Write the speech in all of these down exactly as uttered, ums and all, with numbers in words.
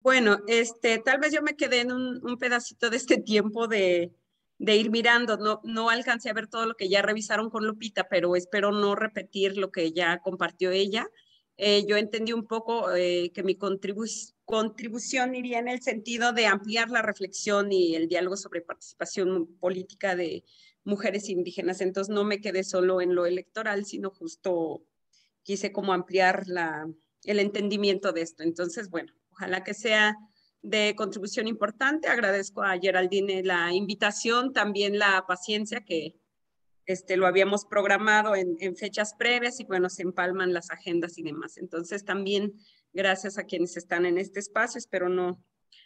Bueno, este, tal vez yo me quedé en un, un pedacito de este tiempo de, de ir mirando. No, no alcancé a ver todo lo que ya revisaron con Lupita, pero espero no repetir lo que ya compartió ella. Eh, yo entendí un poco eh, que mi contribu contribución iría en el sentido de ampliar la reflexión y el diálogo sobre participación política de mujeres indígenas. Entonces no me quedé solo en lo electoral, sino justo quise como ampliar la, el entendimiento de esto. Entonces, bueno, ojalá que sea de contribución importante. Agradezco a Geraldine la invitación, también la paciencia que este, lo habíamos programado en, en fechas previas y bueno, se empalman las agendas y demás. Entonces, también gracias a quienes están en este espacio. Espero no,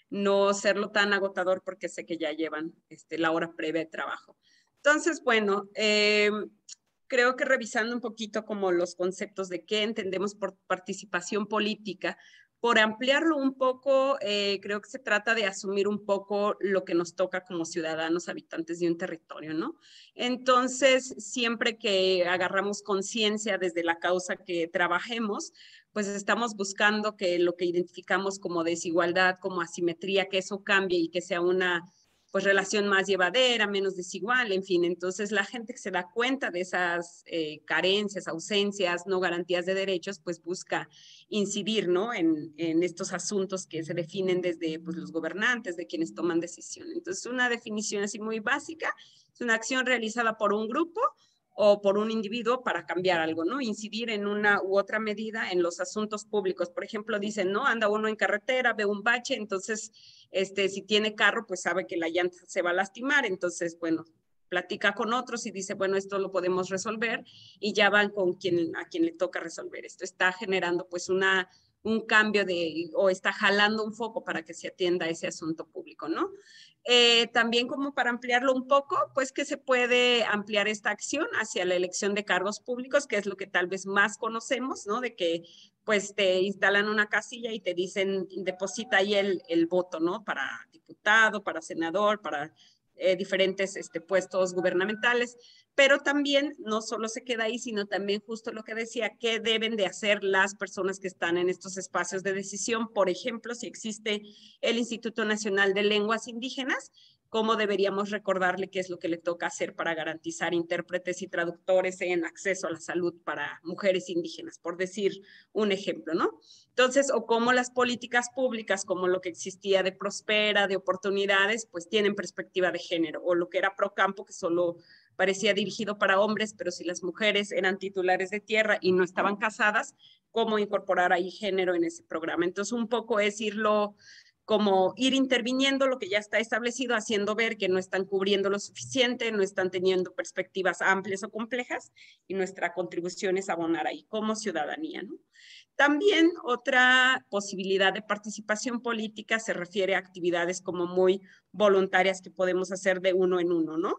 no serlo tan agotador porque sé que ya llevan este, la hora previa de trabajo. Entonces, bueno, eh, creo que revisando un poquito como los conceptos de qué entendemos por participación política, por ampliarlo un poco, eh, creo que se trata de asumir un poco lo que nos toca como ciudadanos habitantes de un territorio, ¿no? Entonces, siempre que agarramos conciencia desde la causa que trabajemos, pues estamos buscando que lo que identificamos como desigualdad, como asimetría, que eso cambie y que sea una pues relación más llevadera, menos desigual, en fin. Entonces la gente que se da cuenta de esas eh, carencias, ausencias, no garantías de derechos, pues busca incidir, ¿no? En, en estos asuntos que se definen desde pues, los gobernantes, de quienes toman decisión. Entonces una definición así muy básica es una acción realizada por un grupo o por un individuo para cambiar algo, ¿no? Incidir en una u otra medida en los asuntos públicos. Por ejemplo, dicen, ¿no? Anda uno en carretera, ve un bache, entonces, este, si tiene carro, pues sabe que la llanta se va a lastimar, entonces, bueno, platica con otros y dice, bueno, esto lo podemos resolver y ya van con quien, a quien le toca resolver. Esto está generando pues una, un cambio de, o está jalando un foco para que se atienda ese asunto público, ¿no? Eh, también como para ampliarlo un poco, pues que se puede ampliar esta acción hacia la elección de cargos públicos, que es lo que tal vez más conocemos, ¿no? De que pues te instalan una casilla y te dicen, deposita ahí el, el voto, ¿no? Para diputado, para senador, para eh, diferentes este, puestos gubernamentales, pero también no solo se queda ahí, sino también justo lo que decía, qué deben de hacer las personas que están en estos espacios de decisión. Por ejemplo, si existe el Instituto Nacional de Lenguas Indígenas, cómo deberíamos recordarle qué es lo que le toca hacer para garantizar intérpretes y traductores en acceso a la salud para mujeres indígenas, por decir un ejemplo, ¿no? Entonces, o cómo las políticas públicas, como lo que existía de Prospera, de oportunidades, pues tienen perspectiva de género, o lo que era Procampo, que solo parecía dirigido para hombres, pero si las mujeres eran titulares de tierra y no estaban casadas, cómo incorporar ahí género en ese programa. Entonces, un poco es irlo como ir interviniendo lo que ya está establecido, haciendo ver que no están cubriendo lo suficiente, no están teniendo perspectivas amplias o complejas, y nuestra contribución es abonar ahí como ciudadanía, ¿no? También otra posibilidad de participación política se refiere a actividades como muy voluntarias que podemos hacer de uno en uno, ¿no?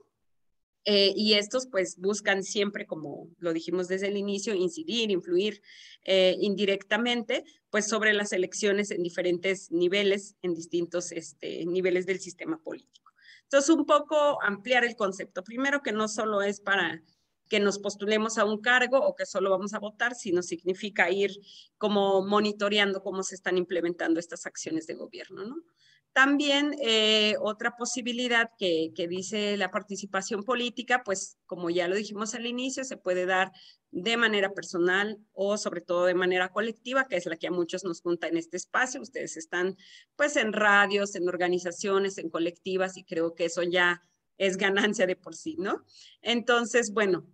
Eh, y estos pues buscan siempre, como lo dijimos desde el inicio, incidir, influir eh, indirectamente pues sobre las elecciones en diferentes niveles, en distintos este, niveles del sistema político. Entonces, un poco ampliar el concepto. Primero, que no solo es para que nos postulemos a un cargo o que solo vamos a votar, sino significa ir como monitoreando cómo se están implementando estas acciones de gobierno, ¿no? También eh, otra posibilidad que, que dice la participación política, pues como ya lo dijimos al inicio, se puede dar de manera personal o sobre todo de manera colectiva, que es la que a muchos nos junta en este espacio. Ustedes están pues en radios, en organizaciones, en colectivas y creo que eso ya es ganancia de por sí, ¿no? Entonces, bueno,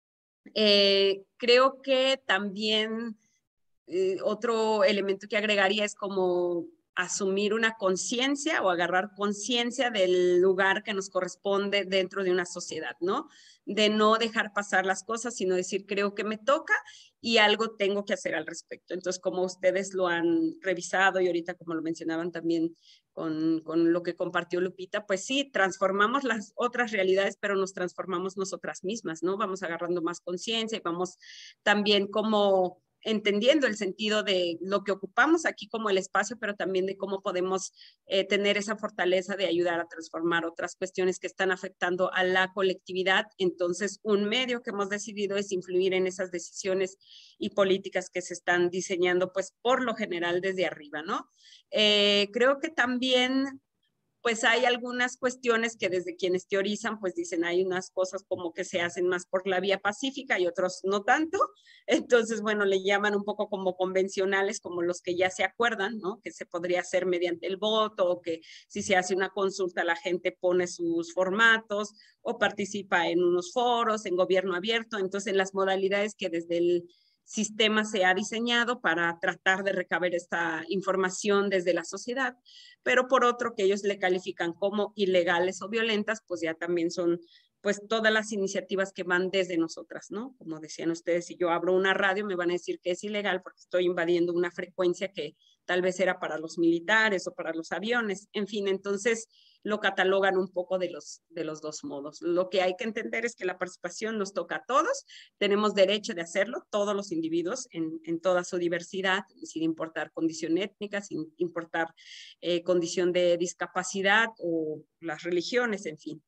eh, creo que también eh, otro elemento que agregaría es como asumir una conciencia o agarrar conciencia del lugar que nos corresponde dentro de una sociedad, ¿no? De no dejar pasar las cosas, sino decir, creo que me toca y algo tengo que hacer al respecto. Entonces, como ustedes lo han revisado y ahorita como lo mencionaban también con, con lo que compartió Lupita, pues sí, transformamos las otras realidades, pero nos transformamos nosotras mismas, ¿no? Vamos agarrando más conciencia y vamos también como entendiendo el sentido de lo que ocupamos aquí como el espacio, pero también de cómo podemos eh, tener esa fortaleza de ayudar a transformar otras cuestiones que están afectando a la colectividad. Entonces, un medio que hemos decidido es influir en esas decisiones y políticas que se están diseñando, pues, por lo general desde arriba, ¿no? Eh, creo que también pues hay algunas cuestiones que desde quienes teorizan, pues dicen hay unas cosas como que se hacen más por la vía pacífica y otros no tanto. Entonces, bueno, le llaman un poco como convencionales, como los que ya se acuerdan, ¿no? Que se podría hacer mediante el voto, o que si se hace una consulta la gente pone sus formatos o participa en unos foros, en gobierno abierto. Entonces, en las modalidades que desde el sistema se ha diseñado para tratar de recabar esta información desde la sociedad, pero por otro que ellos le califican como ilegales o violentas, pues ya también son pues todas las iniciativas que van desde nosotras, ¿no? Como decían ustedes, si yo abro una radio me van a decir que es ilegal porque estoy invadiendo una frecuencia que tal vez era para los militares o para los aviones, en fin, entonces lo catalogan un poco de los, de los dos modos. Lo que hay que entender es que la participación nos toca a todos, tenemos derecho de hacerlo, todos los individuos en, en toda su diversidad, sin importar condición étnica, sin importar eh, condición de discapacidad o las religiones, en fin.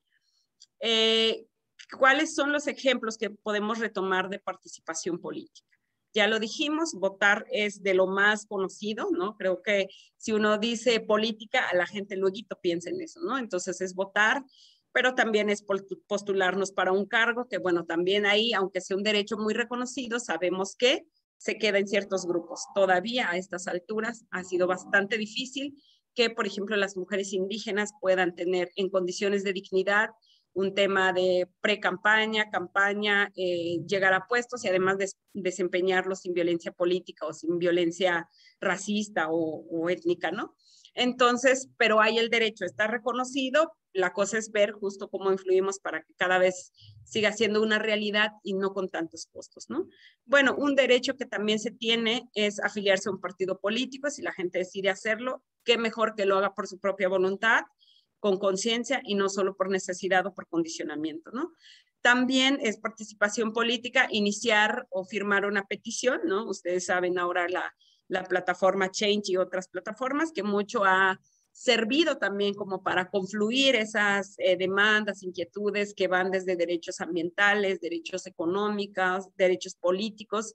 Eh, ¿Cuáles son los ejemplos que podemos retomar de participación política? Ya lo dijimos, votar es de lo más conocido, ¿no? Creo que si uno dice política, a la gente luego piensa en eso, ¿no? Entonces es votar, pero también es postularnos para un cargo, que bueno, también ahí, aunque sea un derecho muy reconocido, sabemos que se queda en ciertos grupos. Todavía a estas alturas ha sido bastante difícil que, por ejemplo, las mujeres indígenas puedan tener en condiciones de dignidad un tema de pre-campaña, campaña, eh, llegar a puestos y además des desempeñarlo sin violencia política o sin violencia racista o, o étnica, ¿no? Entonces, pero hay el derecho, está reconocido, la cosa es ver justo cómo influimos para que cada vez siga siendo una realidad y no con tantos costos, ¿no? Bueno, un derecho que también se tiene es afiliarse a un partido político, si la gente decide hacerlo, qué mejor que lo haga por su propia voluntad, con conciencia y no solo por necesidad o por condicionamiento, ¿no? También es participación política, iniciar o firmar una petición, ¿no? Ustedes saben ahora la, la plataforma Change y otras plataformas que mucho ha servido también como para confluir esas eh, demandas, inquietudes que van desde derechos ambientales, derechos económicos, derechos políticos,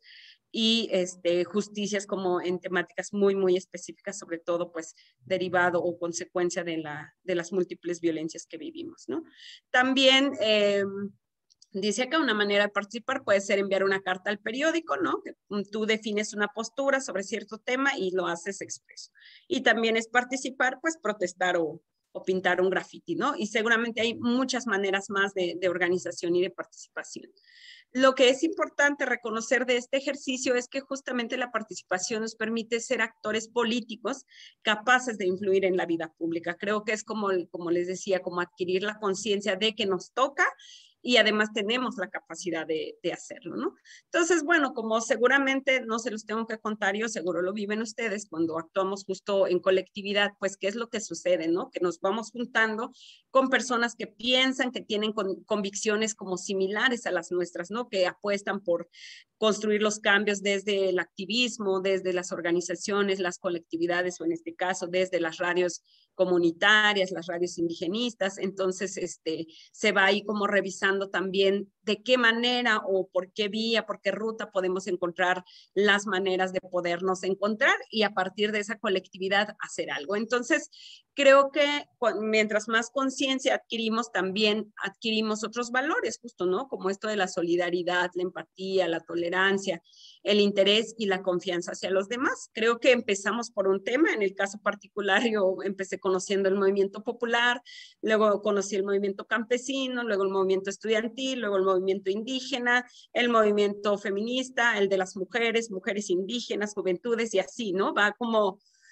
y este, justicias como en temáticas muy, muy específicas, sobre todo pues derivado o consecuencia de, la, de las múltiples violencias que vivimos, ¿no? También eh, dice acá una manera de participar puede ser enviar una carta al periódico, ¿no? Que tú defines una postura sobre cierto tema y lo haces expreso. Y también es participar, pues protestar o, o pintar un graffiti, ¿no? Y seguramente hay muchas maneras más de, de organización y de participación. Lo que es importante reconocer de este ejercicio es que justamente la participación nos permite ser actores políticos capaces de influir en la vida pública. Creo que es como, como les decía, como adquirir la conciencia de que nos toca y además tenemos la capacidad de, de hacerlo, ¿no? Entonces, bueno, como seguramente no se los tengo que contar yo, seguro lo viven ustedes cuando actuamos justo en colectividad, pues, ¿qué es lo que sucede, no? Que nos vamos juntando con personas que piensan, que tienen con, convicciones como similares a las nuestras, ¿no? Que apuestan por construir los cambios desde el activismo, desde las organizaciones, las colectividades, o en este caso, desde las radios comunitarias, las radios indigenistas. Entonces, este, se va ahí como revisando también de qué manera o por qué vía, por qué ruta podemos encontrar las maneras de podernos encontrar y a partir de esa colectividad hacer algo. Entonces, creo que mientras más conciencia adquirimos, también adquirimos otros valores, justo, ¿no? Como esto de la solidaridad, la empatía, la tolerancia, el interés y la confianza hacia los demás. Creo que empezamos por un tema, en el caso particular yo empecé conociendo el movimiento popular, luego conocí el movimiento campesino, luego el movimiento estudiantil, luego el movimiento indígena, el movimiento feminista, el de las mujeres, mujeres indígenas, juventudes y así, ¿no? Va como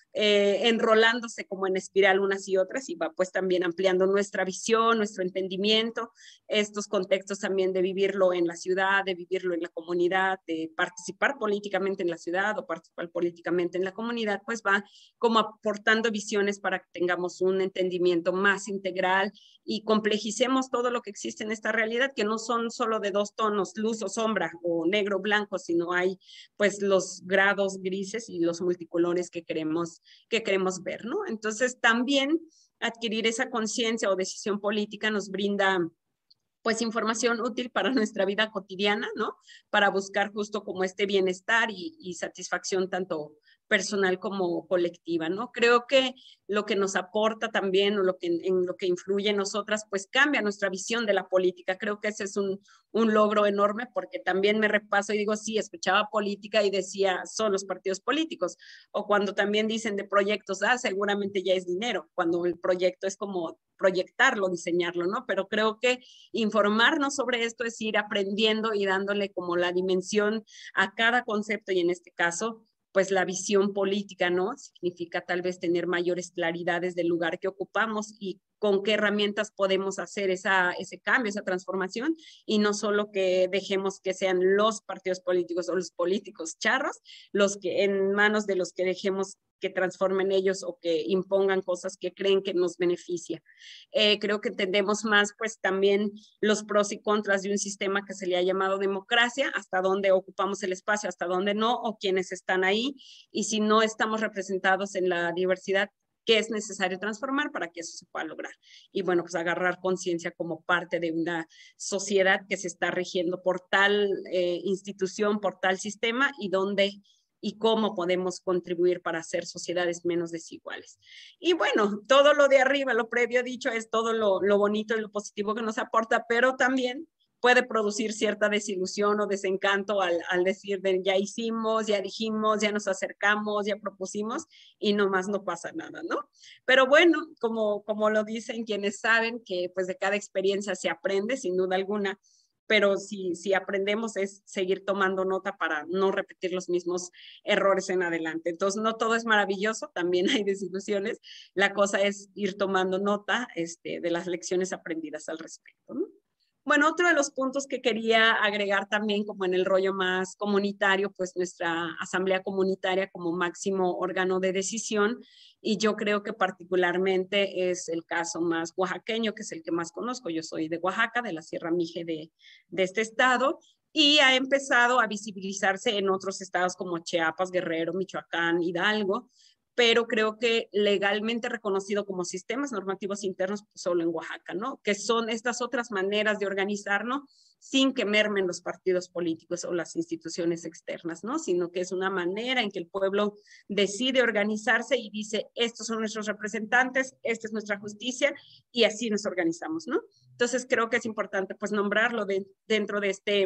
eh, enrolándose como en espiral unas y otras y va pues también ampliando nuestra visión, nuestro entendimiento, estos contextos también de vivirlo en la ciudad, de vivirlo en la comunidad, de participar políticamente en la ciudad o participar políticamente en la comunidad, pues va como aportando visiones para que tengamos un entendimiento más integral y complejicemos todo lo que existe en esta realidad, que no son solo de dos tonos, luz o sombra, o negro o blanco, sino hay pues los grados grises y los multicolores que queremos, que queremos ver, ¿no? Entonces también adquirir esa conciencia o decisión política nos brinda pues información útil para nuestra vida cotidiana, ¿no? Para buscar justo como este bienestar y, y satisfacción tanto personal como colectiva, ¿no? Creo que lo que nos aporta también o lo que, en lo que influye en nosotras, pues cambia nuestra visión de la política. Creo que ese es un, un logro enorme porque también me repaso y digo, sí, escuchaba política y decía, son los partidos políticos. O cuando también dicen de proyectos, ah, seguramente ya es dinero, cuando el proyecto es como proyectarlo, diseñarlo, ¿no? Pero creo que informarnos sobre esto es ir aprendiendo y dándole como la dimensión a cada concepto y en este caso, pues la visión política, ¿no? Significa tal vez tener mayores claridades del lugar que ocupamos y con qué herramientas podemos hacer esa, ese cambio, esa transformación, y no solo que dejemos que sean los partidos políticos o los políticos charros, los que en manos de los que dejemos que transformen ellos o que impongan cosas que creen que nos beneficia. Eh, creo que entendemos más pues también los pros y contras de un sistema que se le ha llamado democracia, hasta dónde ocupamos el espacio, hasta dónde no, o quienes están ahí, y si no estamos representados en la diversidad, qué es necesario transformar para que eso se pueda lograr. Y bueno, pues agarrar conciencia como parte de una sociedad que se está rigiendo por tal eh, institución, por tal sistema, y dónde y cómo podemos contribuir para hacer sociedades menos desiguales. Y bueno, todo lo de arriba, lo previo dicho, es todo lo, lo bonito y lo positivo que nos aporta, pero también puede producir cierta desilusión o desencanto al, al decir de ya hicimos, ya dijimos, ya nos acercamos, ya propusimos y nomás no pasa nada, ¿no? Pero bueno, como, como lo dicen quienes saben que pues de cada experiencia se aprende, sin duda alguna, pero si, si aprendemos es seguir tomando nota para no repetir los mismos errores en adelante. Entonces, no todo es maravilloso, también hay desilusiones. La cosa es ir tomando nota este, de las lecciones aprendidas al respecto, ¿no? Bueno, otro de los puntos que quería agregar también, como en el rollo más comunitario, pues nuestra asamblea comunitaria como máximo órgano de decisión, y yo creo que particularmente es el caso más oaxaqueño, que es el que más conozco. Yo soy de Oaxaca, de la Sierra Mije de, de este estado, y ha empezado a visibilizarse en otros estados como Chiapas, Guerrero, Michoacán, Hidalgo, pero creo que legalmente reconocido como sistemas normativos internos solo en Oaxaca, ¿no? Que son estas otras maneras de organizarnos sin que mermen los partidos políticos o las instituciones externas, ¿no? Sino que es una manera en que el pueblo decide organizarse y dice, estos son nuestros representantes, esta es nuestra justicia, y así nos organizamos, ¿no? Entonces creo que es importante pues nombrarlo de, dentro de este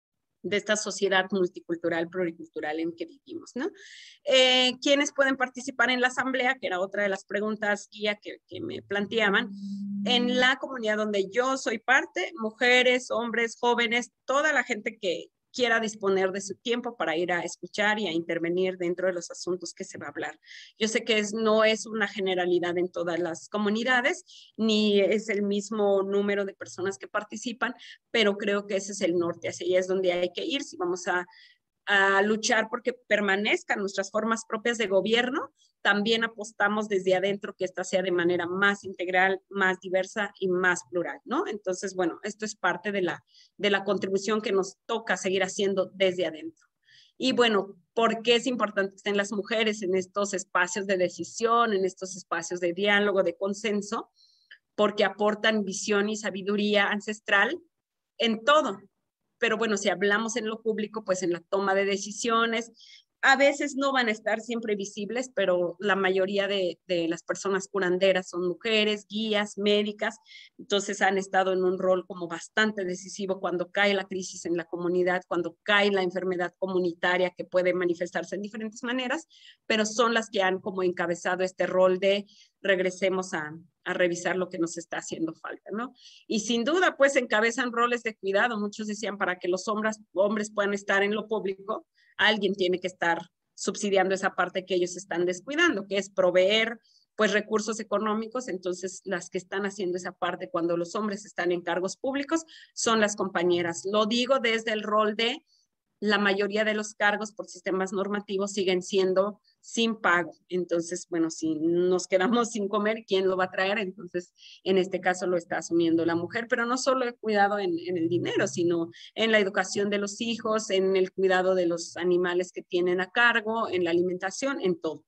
de esta sociedad multicultural, pluricultural en que vivimos, ¿no? Eh, ¿Quiénes pueden participar en la asamblea? Que era otra de las preguntas guía que, que me planteaban. En la comunidad donde yo soy parte, mujeres, hombres, jóvenes, toda la gente que quiera disponer de su tiempo para ir a escuchar y a intervenir dentro de los asuntos que se va a hablar. Yo sé que es, no es una generalidad en todas las comunidades, ni es el mismo número de personas que participan, pero creo que ese es el norte, hacia allá es donde hay que ir si vamos a, a luchar porque permanezcan nuestras formas propias de gobierno. También apostamos desde adentro que esta sea de manera más integral, más diversa y más plural, ¿no? Entonces, bueno, esto es parte de la, de la contribución que nos toca seguir haciendo desde adentro. Y bueno, ¿por qué es importante que estén las mujeres en estos espacios de decisión, en estos espacios de diálogo, de consenso? Porque aportan visión y sabiduría ancestral en todo. Pero bueno, si hablamos en lo público, pues en la toma de decisiones, a veces no van a estar siempre visibles, pero la mayoría de, de las personas curanderas son mujeres, guías, médicas, entonces han estado en un rol como bastante decisivo cuando cae la crisis en la comunidad, cuando cae la enfermedad comunitaria que puede manifestarse en diferentes maneras, pero son las que han como encabezado este rol de regresemos a, a revisar lo que nos está haciendo falta, ¿no? Y sin duda, pues encabezan roles de cuidado. Muchos decían, para que los hombres, hombres puedan estar en lo público, alguien tiene que estar subsidiando esa parte que ellos están descuidando, que es proveer pues recursos económicos. Entonces las que están haciendo esa parte cuando los hombres están en cargos públicos son las compañeras. Lo digo desde el rol de la mayoría de los cargos por sistemas normativos siguen siendo sin pago. Entonces, bueno, si nos quedamos sin comer, ¿quién lo va a traer? Entonces, en este caso lo está asumiendo la mujer, pero no solo el cuidado en, en el dinero, sino en la educación de los hijos, en el cuidado de los animales que tienen a cargo, en la alimentación, en todo.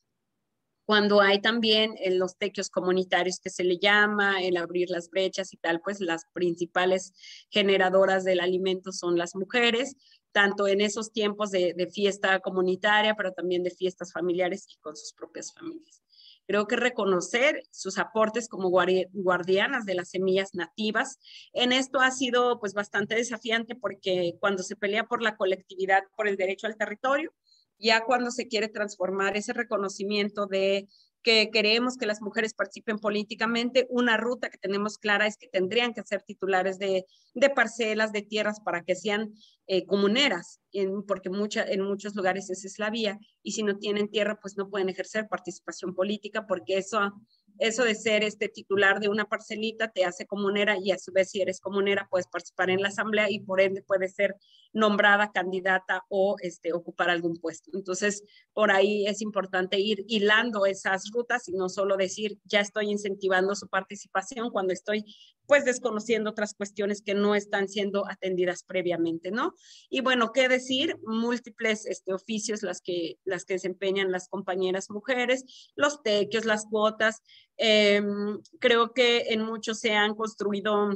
Cuando hay también en los tequios comunitarios que se le llama, el abrir las brechas y tal, pues las principales generadoras del alimento son las mujeres, tanto en esos tiempos de, de fiesta comunitaria, pero también de fiestas familiares y con sus propias familias. Creo que reconocer sus aportes como guardianas de las semillas nativas, en esto ha sido pues bastante desafiante porque cuando se pelea por la colectividad, por el derecho al territorio, ya cuando se quiere transformar ese reconocimiento de que queremos que las mujeres participen políticamente, una ruta que tenemos clara es que tendrían que ser titulares de, de parcelas, de tierras para que sean eh, comuneras, en, porque mucha, en muchos lugares esa es la vía, y si no tienen tierra, pues no pueden ejercer participación política, porque eso, eso de ser este titular de una parcelita te hace comunera, y a su vez si eres comunera puedes participar en la asamblea y por ende puedes ser nombrada candidata o este, ocupar algún puesto. Entonces, por ahí es importante ir hilando esas rutas y no solo decir, ya estoy incentivando su participación cuando estoy pues desconociendo otras cuestiones que no están siendo atendidas previamente, ¿no? Y bueno, ¿qué decir? Múltiples este, oficios las que, las que desempeñan las compañeras mujeres, los tequios, las cuotas. Eh, creo que en muchos se han construido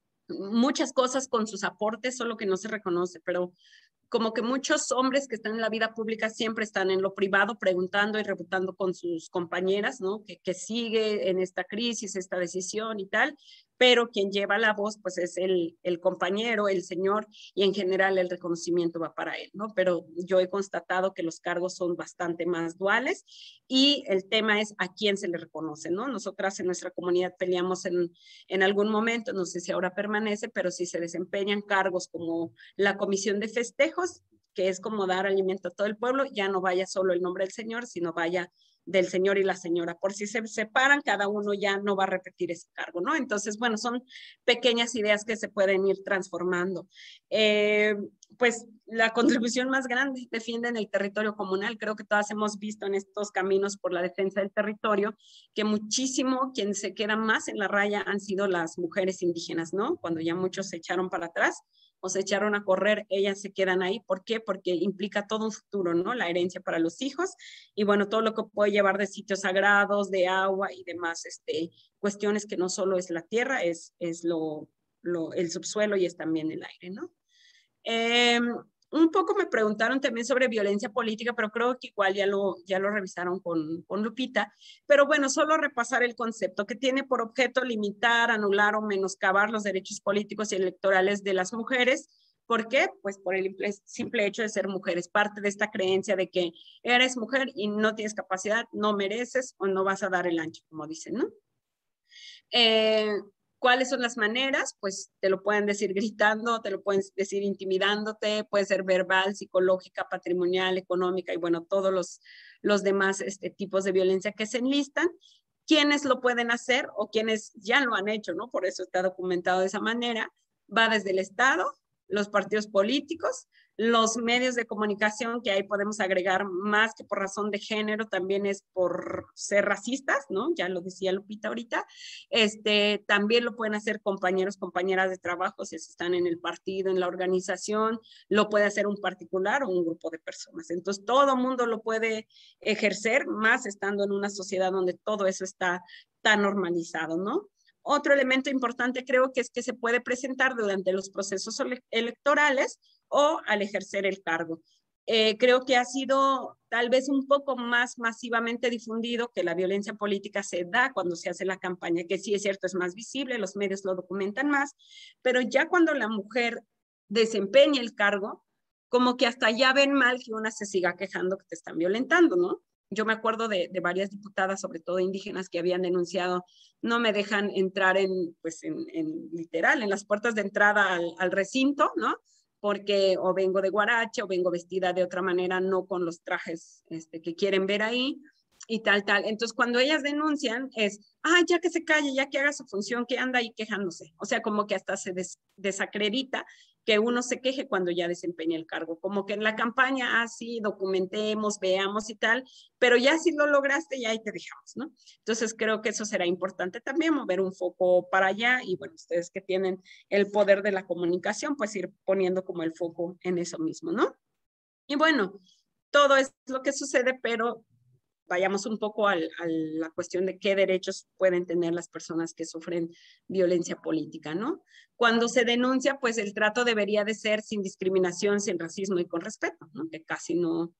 muchas cosas con sus aportes, solo que no se reconoce, pero como que muchos hombres que están en la vida pública siempre están en lo privado preguntando y rebotando con sus compañeras, ¿no? Que, que sigue en esta crisis, esta decisión y tal, pero quien lleva la voz pues es el, el compañero, el señor, y en general el reconocimiento va para él, ¿no? Pero yo he constatado que los cargos son bastante más duales y el tema es a quién se le reconoce, ¿no? Nosotras en nuestra comunidad peleamos en, en algún momento, no sé si ahora permanece, pero si se desempeñan cargos como la comisión de festejos, que es como dar alimento a todo el pueblo, ya no vaya solo el nombre del señor, sino vaya del señor y la señora. Por si se separan, cada uno ya no va a repetir ese cargo, ¿no? Entonces, bueno, son pequeñas ideas que se pueden ir transformando. Eh, pues la contribución más grande defienden el territorio comunal. Creo que todas hemos visto en estos caminos por la defensa del territorio que muchísimo quien se queda más en la raya han sido las mujeres indígenas, ¿no? Cuando ya muchos se echaron para atrás o se echaron a correr, ellas se quedan ahí. ¿Por qué? Porque implica todo un futuro, ¿no? La herencia para los hijos y bueno, todo lo que puede llevar de sitios sagrados, de agua y demás, este, cuestiones que no solo es la tierra, es, es lo, lo, el subsuelo y es también el aire, ¿no? Eh, un poco me preguntaron también sobre violencia política, pero creo que igual ya lo, ya lo revisaron con, con Lupita. Pero bueno, solo repasar el concepto que tiene por objeto limitar, anular o menoscabar los derechos políticos y electorales de las mujeres. ¿Por qué? Pues por el simple hecho de ser mujeres. Parte de esta creencia de que eres mujer y no tienes capacidad, no mereces o no vas a dar el ancho, como dicen, ¿no? Eh, ¿Cuáles son las maneras? Pues te lo pueden decir gritando, te lo pueden decir intimidándote, puede ser verbal, psicológica, patrimonial, económica y bueno, todos los, los demás este, tipos de violencia que se enlistan. ¿Quiénes lo pueden hacer o quienes ya lo han hecho, ¿no? Por eso está documentado de esa manera. Va desde el Estado, los partidos políticos, los medios de comunicación, que ahí podemos agregar más que por razón de género, también es por ser racistas, ¿no? Ya lo decía Lupita ahorita. Este, también lo pueden hacer compañeros, compañeras de trabajo, si están en el partido, en la organización, lo puede hacer un particular o un grupo de personas. Entonces, todo mundo lo puede ejercer, más estando en una sociedad donde todo eso está tan normalizado, ¿no? Otro elemento importante creo que es que se puede presentar durante los procesos electorales o al ejercer el cargo. Eh, creo que ha sido tal vez un poco más masivamente difundido que la violencia política se da cuando se hace la campaña, que sí es cierto, es más visible, los medios lo documentan más, pero ya cuando la mujer desempeña el cargo, como que hasta ya ven mal que una se siga quejando que te están violentando, ¿no? Yo me acuerdo de, de varias diputadas, sobre todo indígenas, que habían denunciado, no me dejan entrar en, pues en, en literal, en las puertas de entrada al, al recinto, ¿no? porque o vengo de guarache o vengo vestida de otra manera, no con los trajes este, que quieren ver ahí y tal, tal. Entonces, cuando ellas denuncian es, ah, ya que se calle, ya que haga su función, que anda ahí quejándose. O sea, como que hasta se des desacredita que uno se queje cuando ya desempeña el cargo. Como que en la campaña, ah, sí, documentemos, veamos y tal, pero ya si lo lograste, ya ahí te dejamos, ¿no? Entonces, creo que eso será importante también, mover un foco para allá y, bueno, ustedes que tienen el poder de la comunicación, pues ir poniendo como el foco en eso mismo, ¿no? Y bueno, todo es lo que sucede, pero vayamos un poco al, a la cuestión de qué derechos pueden tener las personas que sufren violencia política, ¿no? Cuando se denuncia, pues el trato debería de ser sin discriminación, sin racismo y con respeto, ¿no? Que casi no,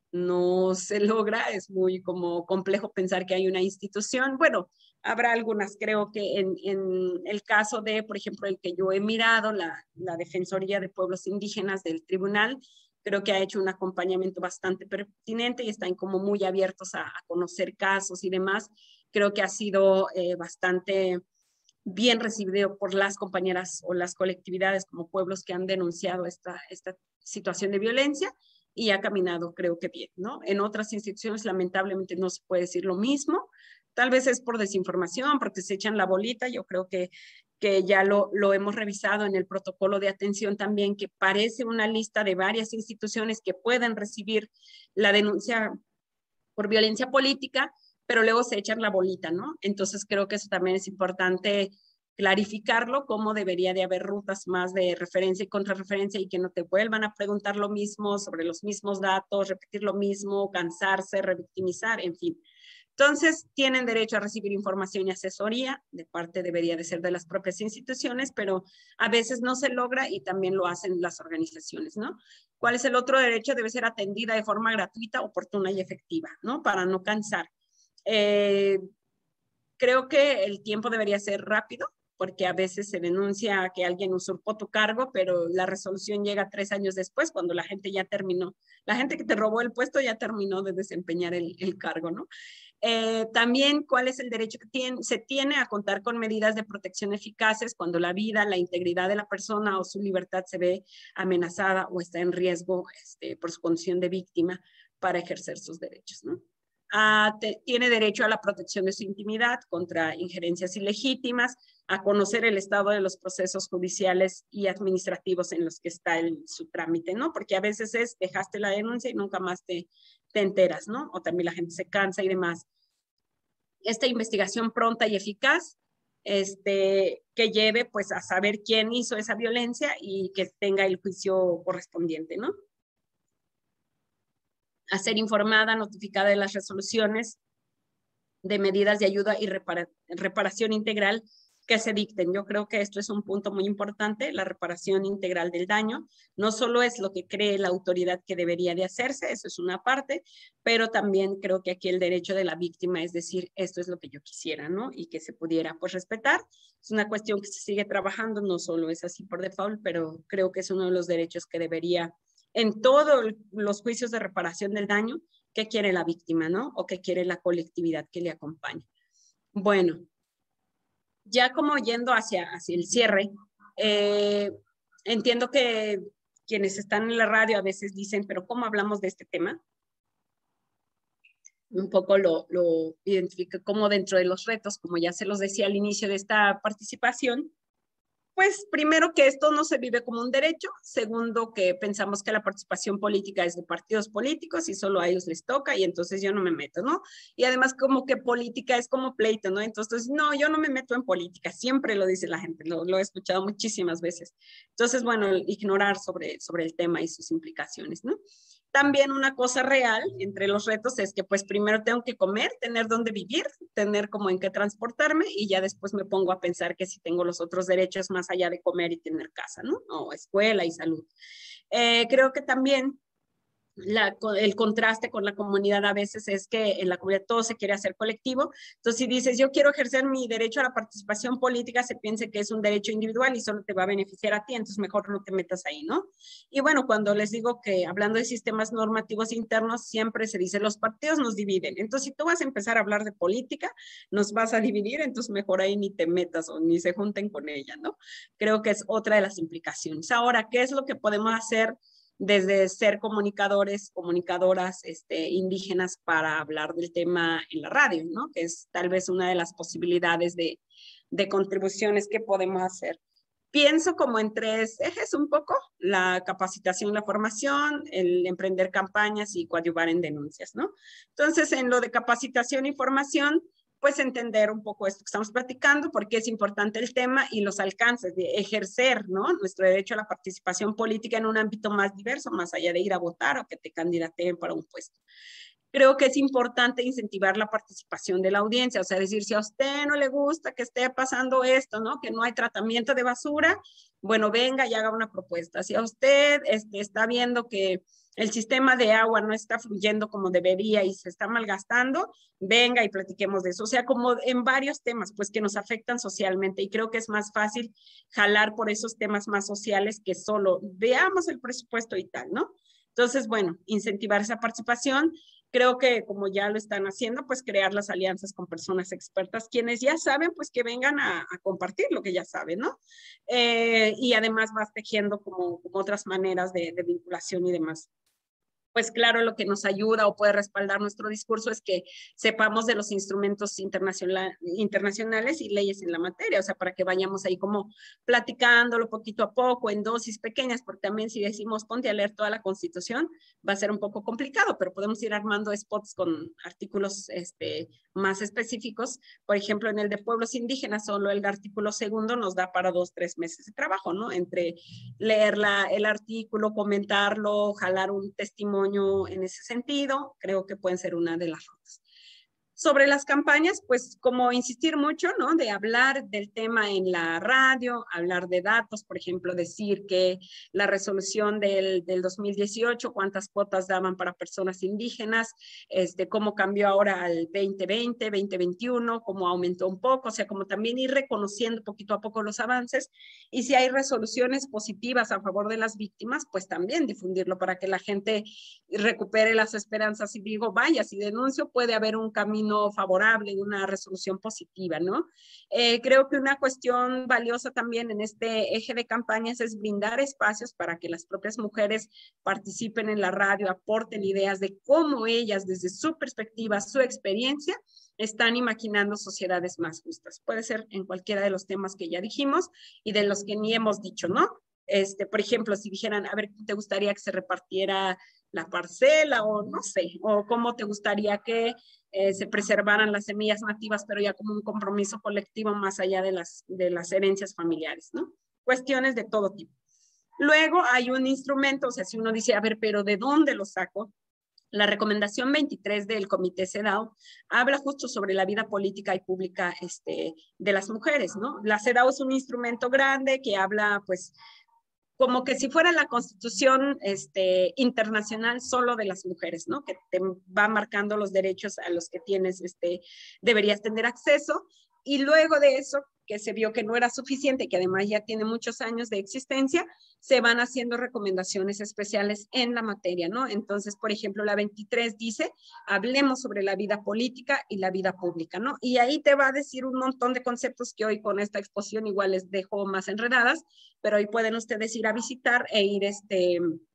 no se logra, es muy como complejo pensar que hay una institución. Bueno, habrá algunas, creo que en, en el caso de, por ejemplo, el que yo he mirado, la, la Defensoría de Pueblos Indígenas del Tribunal, creo que ha hecho un acompañamiento bastante pertinente y están como muy abiertos a, a conocer casos y demás. Creo que ha sido eh, bastante bien recibido por las compañeras o las colectividades como pueblos que han denunciado esta, esta situación de violencia y ha caminado, creo que bien, ¿no? En otras instituciones, lamentablemente, no se puede decir lo mismo. Tal vez es por desinformación, porque se echan la bolita. Yo creo que que ya lo, lo hemos revisado en el protocolo de atención también, que parece una lista de varias instituciones que pueden recibir la denuncia por violencia política, pero luego se echan la bolita, ¿no? Entonces creo que eso también es importante clarificarlo, cómo debería de haber rutas más de referencia y contrarreferencia y que no te vuelvan a preguntar lo mismo sobre los mismos datos, repetir lo mismo, cansarse, revictimizar, en fin. Entonces, tienen derecho a recibir información y asesoría, de parte debería de ser de las propias instituciones, pero a veces no se logra y también lo hacen las organizaciones, ¿no? ¿Cuál es el otro derecho? Debe ser atendida de forma gratuita, oportuna y efectiva, ¿no? Para no cansar. Eh, creo que el tiempo debería ser rápido, porque a veces se denuncia que alguien usurpó tu cargo, pero la resolución llega tres años después, cuando la gente ya terminó. La gente que te robó el puesto ya terminó de desempeñar el, el cargo, ¿no? Eh, también, ¿cuál es el derecho que tiene, se tiene a contar con medidas de protección eficaces cuando la vida, la integridad de la persona o su libertad se ve amenazada o está en riesgo este, por su condición de víctima para ejercer sus derechos, ¿no? Ah, te, tiene derecho a la protección de su intimidad contra injerencias ilegítimas, a conocer el estado de los procesos judiciales y administrativos en los que está el, su trámite, ¿no? Porque a veces es, dejaste la denuncia y nunca más te, te enteras, ¿no? O también la gente se cansa y demás. Esta investigación pronta y eficaz, este, que lleve pues a saber quién hizo esa violencia y que tenga el juicio correspondiente, ¿no? A ser informada, notificada de las resoluciones de medidas de ayuda y repara reparación integral que se dicten. Yo creo que esto es un punto muy importante, la reparación integral del daño. No solo es lo que cree la autoridad que debería de hacerse, eso es una parte, pero también creo que aquí el derecho de la víctima es decir, esto es lo que yo quisiera, ¿no? Y que se pudiera, pues, respetar. Es una cuestión que se sigue trabajando, no solo es así por default, pero creo que es uno de los derechos que debería, en todos los juicios de reparación del daño, qué quiere la víctima, ¿no? O qué quiere la colectividad que le acompaña. Bueno, ya como yendo hacia, hacia el cierre, eh, entiendo que quienes están en la radio a veces dicen, pero ¿cómo hablamos de este tema? Un poco lo, lo identifico como dentro de los retos, como ya se los decía al inicio de esta participación, pues primero que esto no se vive como un derecho, segundo que pensamos que la participación política es de partidos políticos y solo a ellos les toca y entonces yo no me meto, ¿no? Y además como que política es como pleito, ¿no? Entonces, no, yo no me meto en política, siempre lo dice la gente, lo, lo he escuchado muchísimas veces. Entonces, bueno, ignorar sobre, sobre el tema y sus implicaciones, ¿no? También una cosa real entre los retos es que pues primero tengo que comer, tener dónde vivir, tener como en qué transportarme y ya después me pongo a pensar que si tengo los otros derechos más allá de comer y tener casa, ¿no? O escuela y salud. Eh, creo que también La, el contraste con la comunidad a veces es que en la comunidad todo se quiere hacer colectivo. Entonces, si dices, yo quiero ejercer mi derecho a la participación política, se piense que es un derecho individual y solo te va a beneficiar a ti, entonces mejor no te metas ahí, ¿no? Y bueno, cuando les digo que hablando de sistemas normativos internos, siempre se dice, los partidos nos dividen. Entonces, si tú vas a empezar a hablar de política, nos vas a dividir, entonces mejor ahí ni te metas o ni se junten con ella, ¿no? Creo que es otra de las implicaciones. Ahora, ¿qué es lo que podemos hacer desde ser comunicadores, comunicadoras este, indígenas para hablar del tema en la radio, ¿no? Que es tal vez una de las posibilidades de, de contribuciones que podemos hacer? Pienso como en tres ejes un poco: la capacitación, la formación, el emprender campañas y coadyuvar en denuncias, ¿no? Entonces, en lo de capacitación y formación, pues entender un poco esto que estamos platicando, porque es importante el tema y los alcances de ejercer, ¿no? Nuestro derecho a la participación política en un ámbito más diverso, más allá de ir a votar o que te candidateen para un puesto. Creo que es importante incentivar la participación de la audiencia, o sea, decir, si a usted no le gusta que esté pasando esto, ¿no? Que no hay tratamiento de basura, bueno, venga y haga una propuesta. Si a usted este, está viendo que el sistema de agua no está fluyendo como debería y se está malgastando, venga y platiquemos de eso. O sea, como en varios temas, pues que nos afectan socialmente, y creo que es más fácil jalar por esos temas más sociales que solo veamos el presupuesto y tal, ¿no? Entonces, bueno, incentivar esa participación. Creo que como ya lo están haciendo, pues crear las alianzas con personas expertas, quienes ya saben, pues que vengan a, a compartir lo que ya saben, ¿no? Eh, y además vas tejiendo como, como otras maneras de, de vinculación y demás. Pues claro, lo que nos ayuda o puede respaldar nuestro discurso es que sepamos de los instrumentos internacional, internacionales y leyes en la materia, o sea, para que vayamos ahí como platicándolo poquito a poco, en dosis pequeñas, porque también si decimos ponte a leer toda la Constitución, va a ser un poco complicado, pero podemos ir armando spots con artículos este, más específicos. Por ejemplo, en el de pueblos indígenas, solo el artículo segundo nos da para dos, tres meses de trabajo, ¿no? Entre leer la, el artículo, comentarlo, jalar un testimonio en ese sentido, creo que pueden ser una de las rutas. Sobre las campañas, pues como insistir mucho, ¿no? De hablar del tema en la radio, hablar de datos, por ejemplo, decir que la resolución del, del dos mil dieciocho, cuántas cuotas daban para personas indígenas, este, cómo cambió ahora al veinte veinte, veinte veintiuno, cómo aumentó un poco, o sea, como también ir reconociendo poquito a poco los avances, y si hay resoluciones positivas a favor de las víctimas, pues también difundirlo para que la gente recupere las esperanzas y digo, vaya, si denuncio puede haber un camino favorable, una resolución positiva, ¿no? Eh, creo que una cuestión valiosa también en este eje de campañas es brindar espacios para que las propias mujeres participen en la radio, aporten ideas de cómo ellas, desde su perspectiva, su experiencia, están imaginando sociedades más justas. Puede ser en cualquiera de los temas que ya dijimos y de los que ni hemos dicho, ¿no? Este, por ejemplo, si dijeran, a ver, ¿te gustaría que se repartiera la parcela o no sé, o cómo te gustaría que eh, se preservaran las semillas nativas, pero ya como un compromiso colectivo más allá de las, de las herencias familiares, ¿no? Cuestiones de todo tipo. Luego hay un instrumento, o sea, si uno dice, a ver, pero ¿de dónde lo saco? La recomendación veintitrés del Comité CEDAW habla justo sobre la vida política y pública este, de las mujeres, ¿no? La CEDAW es un instrumento grande que habla, pues, como que si fuera la Constitución este, internacional solo de las mujeres, ¿no? Que te va marcando los derechos a los que tienes, este, deberías tener acceso. Y luego de eso, que se vio que no era suficiente, que además ya tiene muchos años de existencia, se van haciendo recomendaciones especiales en la materia, ¿no? Entonces, por ejemplo, la veintitrés dice, hablemos sobre la vida política y la vida pública, ¿no? Y ahí te va a decir un montón de conceptos que hoy con esta exposición igual les dejo más enredadas, pero hoy pueden ustedes ir a visitar e ir este,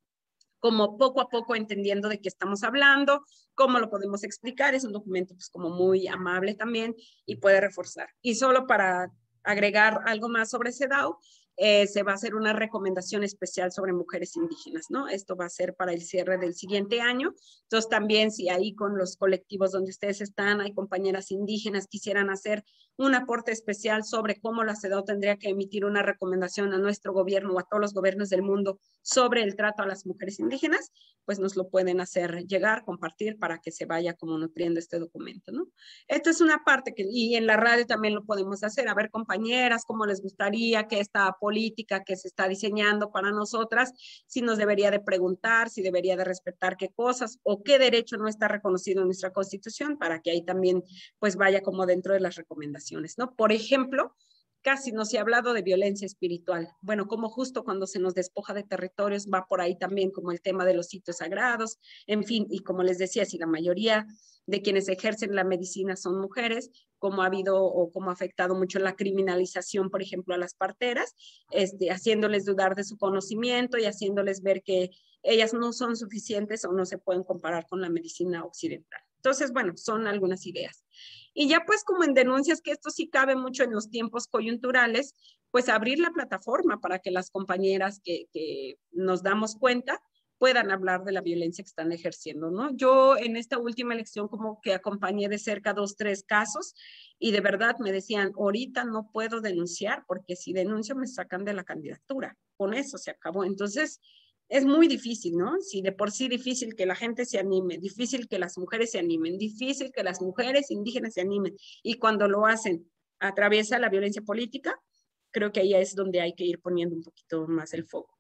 como poco a poco entendiendo de qué estamos hablando, cómo lo podemos explicar. Es un documento pues como muy amable también y puede reforzar. Y solo para agregar algo más sobre CEDAW, eh, se va a hacer una recomendación especial sobre mujeres indígenas, ¿no? Esto va a ser para el cierre del siguiente año. Entonces también si ahí con los colectivos donde ustedes están, hay compañeras indígenas quisieran hacer un aporte especial sobre cómo la CEDAW tendría que emitir una recomendación a nuestro gobierno o a todos los gobiernos del mundo sobre el trato a las mujeres indígenas, pues nos lo pueden hacer llegar, compartir para que se vaya como nutriendo este documento, ¿no? Esta es una parte que, y en la radio también lo podemos hacer. A ver, compañeras, ¿cómo les gustaría que esta política que se está diseñando para nosotras, si nos debería de preguntar, si debería de respetar qué cosas o qué derecho no está reconocido en nuestra Constitución, para que ahí también pues vaya como dentro de las recomendaciones, ¿no? Por ejemplo, casi no se ha hablado de violencia espiritual. Bueno, como justo cuando se nos despoja de territorios, va por ahí también como el tema de los sitios sagrados, en fin, y como les decía, si la mayoría de quienes ejercen la medicina son mujeres, como ha habido o como ha afectado mucho la criminalización, por ejemplo, a las parteras, este, haciéndoles dudar de su conocimiento y haciéndoles ver que ellas no son suficientes o no se pueden comparar con la medicina occidental. Entonces, bueno, son algunas ideas. Y ya pues como en denuncias, que esto sí cabe mucho en los tiempos coyunturales, pues abrir la plataforma para que las compañeras que, que nos damos cuenta puedan hablar de la violencia que están ejerciendo, ¿no? Yo en esta última elección como que acompañé de cerca dos, tres casos y de verdad me decían, ahorita no puedo denunciar porque si denuncio me sacan de la candidatura. Con eso se acabó. Entonces, es muy difícil, ¿no? Si de por sí difícil que la gente se anime, difícil que las mujeres se animen, difícil que las mujeres indígenas se animen, y cuando lo hacen atraviesa la violencia política, creo que ahí es donde hay que ir poniendo un poquito más el foco.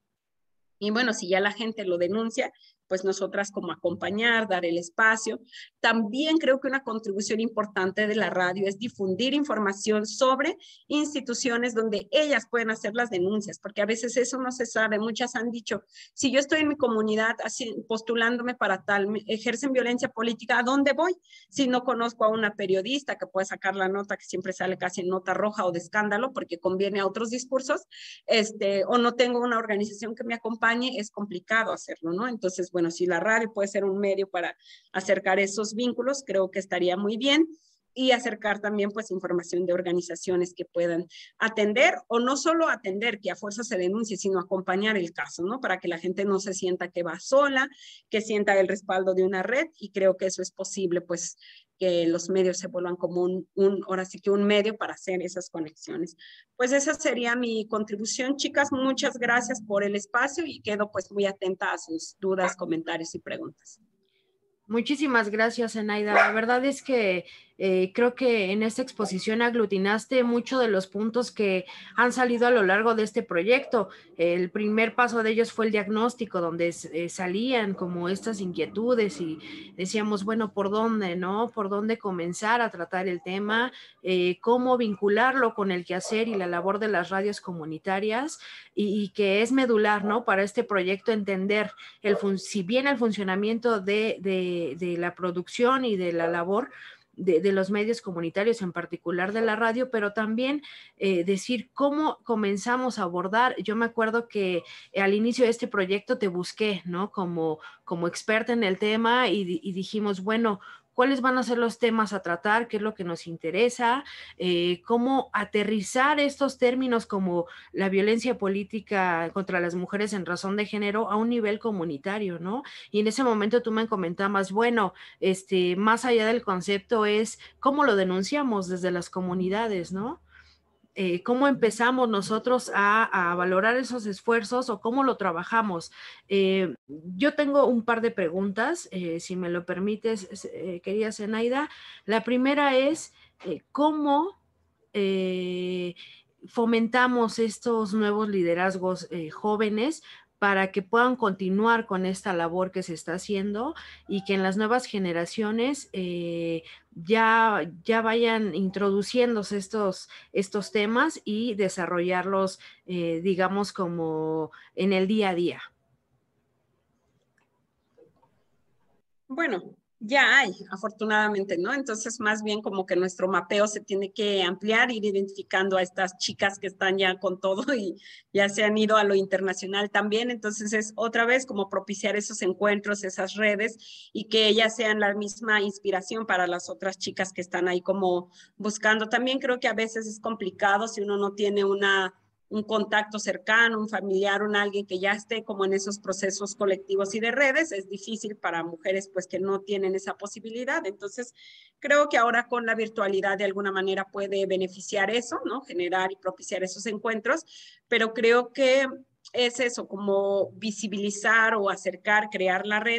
Y bueno, si ya la gente lo denuncia, pues nosotras como acompañar, dar el espacio. También creo que una contribución importante de la radio es difundir información sobre instituciones donde ellas pueden hacer las denuncias, porque a veces eso no se sabe. Muchas han dicho, si yo estoy en mi comunidad así, postulándome para tal, ejercen violencia política, ¿a dónde voy? Si no conozco a una periodista que puede sacar la nota, que siempre sale casi en nota roja o de escándalo, porque conviene a otros discursos, este, o no tengo una organización que me acompañe, es complicado hacerlo, ¿no? Entonces, bueno, si la radio puede ser un medio para acercar esos vínculos, creo que estaría muy bien, y acercar también pues información de organizaciones que puedan atender, o no solo atender, que a fuerza se denuncie, sino acompañar el caso, ¿no? Para que la gente no se sienta que va sola, que sienta el respaldo de una red, y creo que eso es posible, pues que los medios se vuelvan como un, un, ahora sí que un medio para hacer esas conexiones. Pues esa sería mi contribución, chicas. Muchas gracias por el espacio y quedo pues muy atenta a sus dudas, comentarios y preguntas. Muchísimas gracias, Zenaida. La verdad es que eh, creo que en esta exposición aglutinaste muchos de los puntos que han salido a lo largo de este proyecto. El primer paso de ellos fue el diagnóstico, donde eh, salían como estas inquietudes y decíamos, bueno, ¿por dónde, no? ¿Por dónde comenzar a tratar el tema? Eh, ¿Cómo vincularlo con el quehacer y la labor de las radios comunitarias? Y, y que es medular, ¿no? Para este proyecto entender, el si bien el funcionamiento de, de, de la producción y de la labor De, de los medios comunitarios, en particular de la radio, pero también eh, decir cómo comenzamos a abordar. Yo me acuerdo que al inicio de este proyecto te busqué, ¿no? Como, como experta en el tema y, y dijimos, bueno, ¿cuáles van a ser los temas a tratar? ¿Qué es lo que nos interesa? Eh, ¿Cómo aterrizar estos términos como la violencia política contra las mujeres en razón de género a un nivel comunitario, ¿no? Y en ese momento tú me comentabas, bueno, este, más allá del concepto es cómo lo denunciamos desde las comunidades, ¿no? Eh, cómo empezamos nosotros a, a valorar esos esfuerzos o cómo lo trabajamos. Eh, yo tengo un par de preguntas, eh, si me lo permites, eh, querida Zenaida. La primera es, eh, ¿cómo eh, fomentamos estos nuevos liderazgos eh, jóvenes para que puedan continuar con esta labor que se está haciendo y que en las nuevas generaciones eh, ya, ya vayan introduciéndose estos, estos temas y desarrollarlos, eh, digamos, como en el día a día? Bueno, ya hay, afortunadamente, ¿no? Entonces, más bien como que nuestro mapeo se tiene que ampliar, ir identificando a estas chicas que están ya con todo y ya se han ido a lo internacional también. Entonces, es otra vez como propiciar esos encuentros, esas redes, y que ellas sean la misma inspiración para las otras chicas que están ahí como buscando. También creo que a veces es complicado si uno no tiene una un contacto cercano, un familiar, un alguien que ya esté como en esos procesos colectivos y de redes. Es difícil para mujeres pues que no tienen esa posibilidad. Entonces, creo que ahora con la virtualidad de alguna manera puede beneficiar eso, ¿no? Generar y propiciar esos encuentros, pero creo que es eso, como visibilizar o acercar, crear la red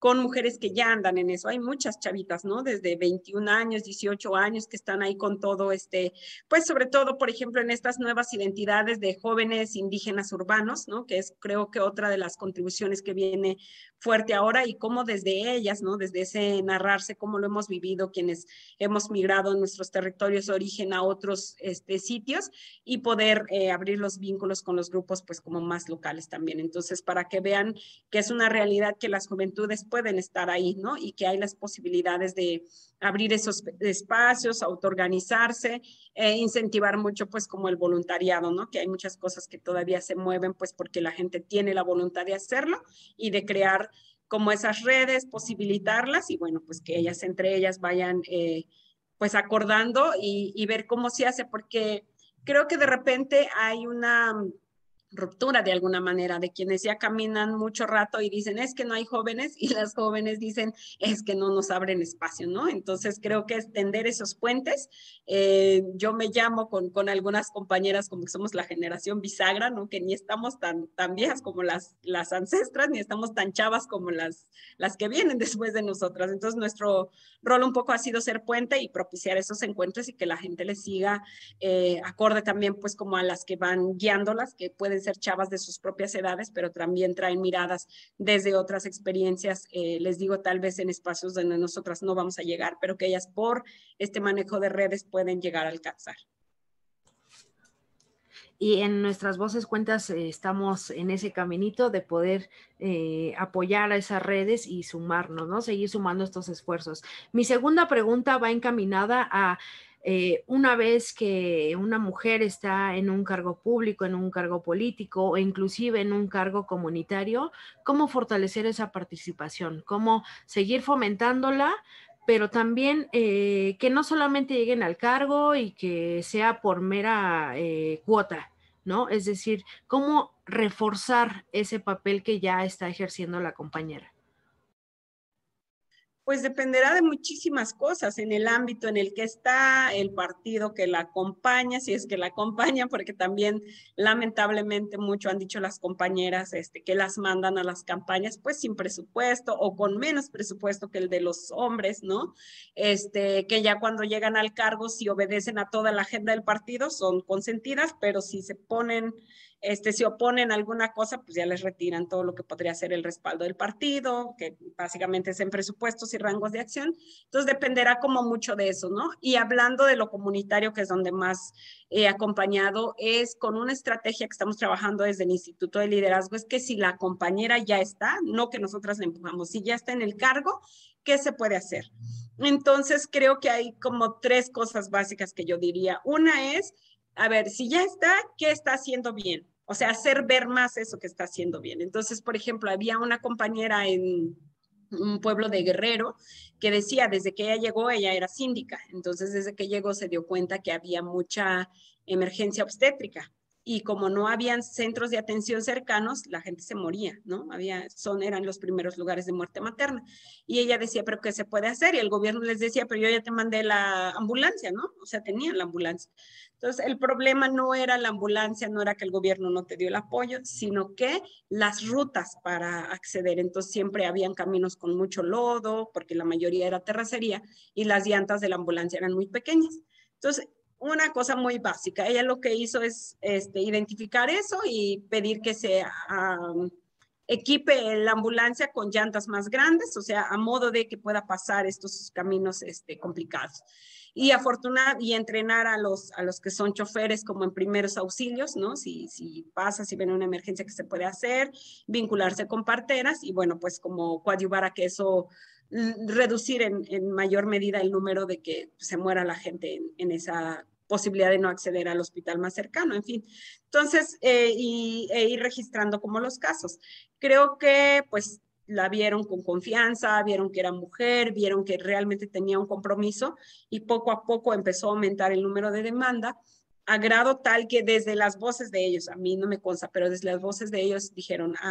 con mujeres que ya andan en eso. Hay muchas chavitas, ¿no? Desde veintiún años, dieciocho años, que están ahí con todo este, pues sobre todo, por ejemplo, en estas nuevas identidades de jóvenes indígenas urbanos, ¿no? Que es creo que otra de las contribuciones que viene fuerte ahora, y cómo desde ellas, ¿no? Desde ese narrarse, cómo lo hemos vivido quienes hemos migrado en nuestros territorios de origen a otros este, sitios, y poder eh, abrir los vínculos con los grupos, pues como más locales también. Entonces, para que vean que es una realidad que las juventudes pueden estar ahí, ¿no? Y que hay las posibilidades de abrir esos espacios, autoorganizarse, eh, incentivar mucho, pues, como el voluntariado, ¿no? Que hay muchas cosas que todavía se mueven, pues, porque la gente tiene la voluntad de hacerlo y de crear como esas redes, posibilitarlas y, bueno, pues que ellas entre ellas vayan, eh, pues, acordando y, y ver cómo se hace, porque creo que de repente hay una ruptura de alguna manera de quienes ya caminan mucho rato y dicen es que no hay jóvenes, y las jóvenes dicen es que no nos abren espacio, ¿no? Entonces creo que es tender esos puentes. Eh, yo me llamo con, con algunas compañeras como que somos la generación bisagra, ¿no? Que ni estamos tan, tan viejas como las, las ancestras, ni estamos tan chavas como las, las que vienen después de nosotras. Entonces nuestro rol un poco ha sido ser puente y propiciar esos encuentros y que la gente les siga eh, acorde también pues como a las que van guiándolas, que pueden ser chavas de sus propias edades, pero también traen miradas desde otras experiencias, eh, les digo, tal vez en espacios donde nosotras no vamos a llegar, pero que ellas por este manejo de redes pueden llegar a alcanzar. Y en Nuestras Voces Cuentas eh, estamos en ese caminito de poder eh, apoyar a esas redes y sumarnos, ¿no? Seguir sumando estos esfuerzos. Mi segunda pregunta va encaminada a eh, una vez que una mujer está en un cargo público, en un cargo político o inclusive en un cargo comunitario, ¿cómo fortalecer esa participación? ¿Cómo seguir fomentándola? Pero también eh, que no solamente lleguen al cargo y que sea por mera eh, cuota, ¿no? Es decir, cómo reforzar ese papel que ya está ejerciendo la compañera. Pues dependerá de muchísimas cosas, en el ámbito en el que está, el partido que la acompaña, si es que la acompaña, porque también lamentablemente mucho han dicho las compañeras este, que las mandan a las campañas pues sin presupuesto o con menos presupuesto que el de los hombres, ¿no? Este, que ya cuando llegan al cargo, si obedecen a toda la agenda del partido, son consentidas, pero si se ponen... Este, si oponen alguna cosa, pues ya les retiran todo lo que podría ser el respaldo del partido, que básicamente es en presupuestos y rangos de acción. Entonces dependerá como mucho de eso, ¿no? Y hablando de lo comunitario, que es donde más he acompañado, es con una estrategia que estamos trabajando desde el Instituto de Liderazgo, es que si la compañera ya está, no que nosotras la empujamos, si ya está en el cargo, ¿qué se puede hacer? Entonces creo que hay como tres cosas básicas que yo diría. Una es, a ver, si ya está, ¿qué está haciendo bien? O sea, hacer ver más eso que está haciendo bien. Entonces, por ejemplo, había una compañera en un pueblo de Guerrero que decía, desde que ella llegó, ella era síndica. Entonces, desde que llegó se dio cuenta que había mucha emergencia obstétrica. Y como no habían centros de atención cercanos, la gente se moría, ¿no? Había, son, eran los primeros lugares de muerte materna. Y ella decía, ¿pero qué se puede hacer? Y el gobierno les decía, pero yo ya te mandé la ambulancia, ¿no? O sea, tenían la ambulancia. Entonces, el problema no era la ambulancia, no era que el gobierno no te dio el apoyo, sino que las rutas para acceder. Entonces, siempre habían caminos con mucho lodo, porque la mayoría era terracería, y las llantas de la ambulancia eran muy pequeñas. Entonces, una cosa muy básica. Ella lo que hizo es este, identificar eso y pedir que se um, equipe la ambulancia con llantas más grandes, o sea, a modo de que pueda pasar estos caminos este, complicados. Y afortunar y entrenar a los, a los que son choferes como en primeros auxilios, ¿no? Si, si pasa, si viene una emergencia que se puede hacer, vincularse con parteras y bueno, pues como coadyuvar a que eso reducir en, en mayor medida el número de que se muera la gente en, en esa posibilidad de no acceder al hospital más cercano, en fin. Entonces, eh, y, e ir registrando como los casos. Creo que, pues, la vieron con confianza, vieron que era mujer, vieron que realmente tenía un compromiso y poco a poco empezó a aumentar el número de demanda a grado tal que desde las voces de ellos, a mí no me consta, pero desde las voces de ellos dijeron, ah,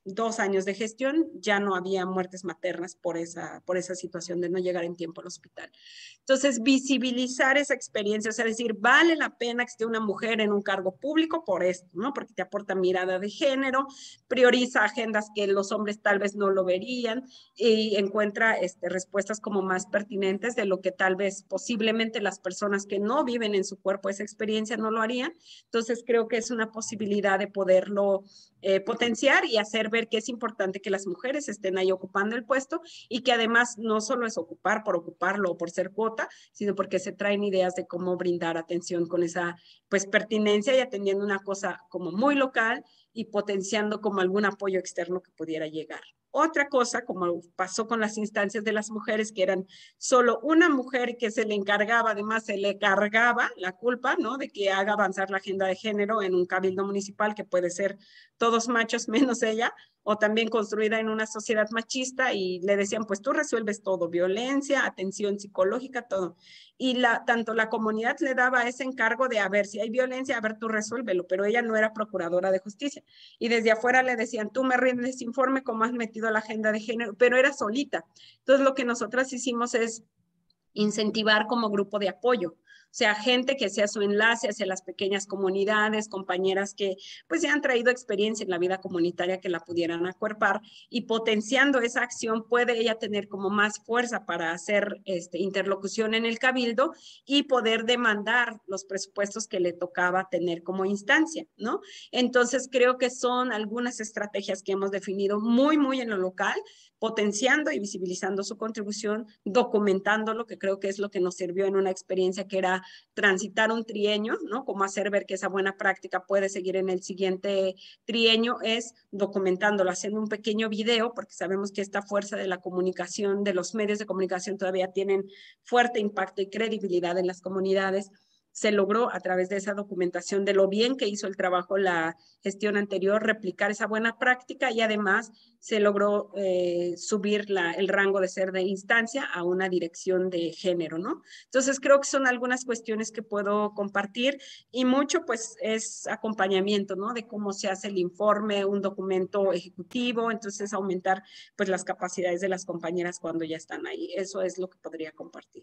dos años de gestión, ya no había muertes maternas por esa, por esa situación de no llegar en tiempo al hospital. Entonces, visibilizar esa experiencia, o sea, decir, vale la pena que esté una mujer en un cargo público por esto, ¿no? Porque te aporta mirada de género, prioriza agendas que los hombres tal vez no lo verían y encuentra este, respuestas como más pertinentes de lo que tal vez posiblemente las personas que no viven en su cuerpo esa experiencia no lo harían. Entonces, creo que es una posibilidad de poderlo eh, potenciar y hacer ver que es importante que las mujeres estén ahí ocupando el puesto y que además no solo es ocupar por ocuparlo o por ser cuota, sino porque se traen ideas de cómo brindar atención con esa pues pertinencia y atendiendo una cosa como muy local y potenciando como algún apoyo externo que pudiera llegar. Otra cosa, como pasó con las instancias de las mujeres, que eran solo una mujer que se le encargaba, además se le cargaba la culpa, ¿no? De que haga avanzar la agenda de género en un cabildo municipal que puede ser todos machos menos ella, o también construida en una sociedad machista y le decían, pues tú resuelves todo, violencia, atención psicológica, todo. Y la, tanto la comunidad le daba ese encargo de, a ver, si hay violencia, a ver, tú resuélvelo, pero ella no era procuradora de justicia. Y desde afuera le decían, tú me rindes informe cómo has metido la agenda de género, pero era solita. Entonces lo que nosotras hicimos es incentivar como grupo de apoyo. O sea, gente que sea su enlace hacia las pequeñas comunidades, compañeras que pues ya han traído experiencia en la vida comunitaria que la pudieran acuerpar y potenciando esa acción puede ella tener como más fuerza para hacer este, interlocución en el cabildo y poder demandar los presupuestos que le tocaba tener como instancia, ¿no? Entonces creo que son algunas estrategias que hemos definido muy, muy en lo local, potenciando y visibilizando su contribución, documentándolo, que creo que es lo que nos sirvió en una experiencia que era transitar un trienio, ¿no? Como hacer ver que esa buena práctica puede seguir en el siguiente trienio, es documentándolo, haciendo un pequeño video, porque sabemos que esta fuerza de la comunicación, de los medios de comunicación todavía tienen fuerte impacto y credibilidad en las comunidades. Se logró a través de esa documentación de lo bien que hizo el trabajo la gestión anterior, replicar esa buena práctica y además se logró eh, subir la, el rango de ser de instancia a una dirección de género, ¿no? Entonces creo que son algunas cuestiones que puedo compartir y mucho pues es acompañamiento, ¿no? De cómo se hace el informe, un documento ejecutivo, entonces aumentar pues las capacidades de las compañeras cuando ya están ahí. Eso es lo que podría compartir.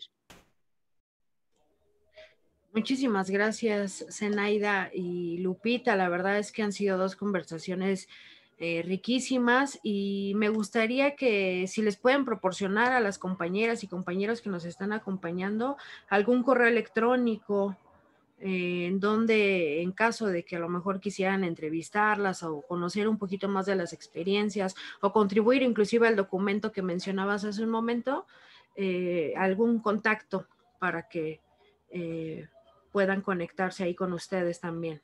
Muchísimas gracias, Zenaida y Lupita. La verdad es que han sido dos conversaciones eh, riquísimas y me gustaría que si les pueden proporcionar a las compañeras y compañeros que nos están acompañando algún correo electrónico eh, en donde en caso de que a lo mejor quisieran entrevistarlas o conocer un poquito más de las experiencias o contribuir inclusive al documento que mencionabas hace un momento, eh, algún contacto para que eh, puedan conectarse ahí con ustedes también.